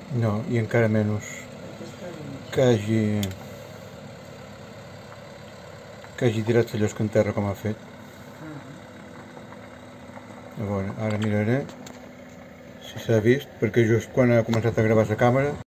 No, i encara menys que hagi tirat la llosca en terra com ha fet. A veure, ara miraré si s'ha vist, perquè just quan ha començat a gravar la càmera